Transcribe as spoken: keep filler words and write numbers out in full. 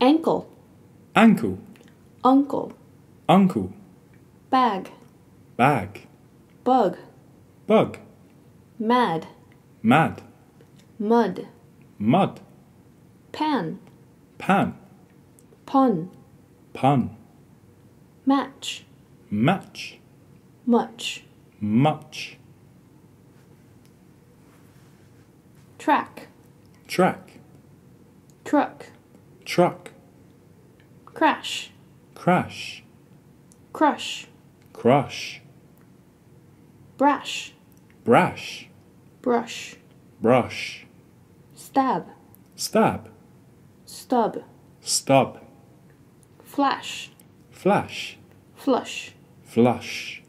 Ankle. Ankle. Uncle. Uncle. Bag. Bag. Bug. Bug. Mad. Mad. Mud. Mud. Pan. Pan. Pun. Pun. Match. Match. Much. Much. Track. Track. Truck. Truck. Crash. Crash. Crush. Crush. Brash. Brash. Brush. Brush. Stab. Stab. Stub. Stub. Flash. Flash. Flush. Flush.